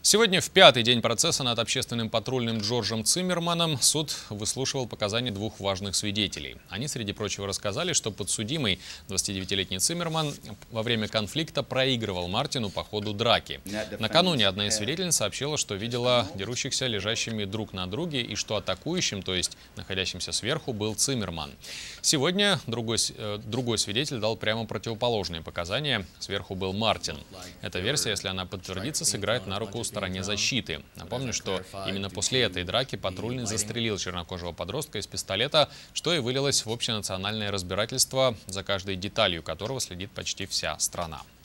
Сегодня, в пятый день процесса над общественным патрульным Джорджем Циммерманом, суд выслушивал показания двух важных свидетелей. Они, среди прочего, рассказали, что подсудимый, 29-летний Циммерман, во время конфликта проигрывал Мартину по ходу драки. Накануне одна из свидетельниц сообщила, что видела дерущихся лежащими друг на друге и что атакующим, то есть находящимся сверху, был Циммерман. Сегодня другой свидетель дал прямо противоположные показания. Сверху был Мартин. Эта версия, если она подтвердится, сыграет на руку стороне защиты. Напомню, что именно после этой драки патрульный застрелил чернокожего подростка из пистолета, что и вылилось в общенациональное разбирательство, за каждой деталью которого следит почти вся страна.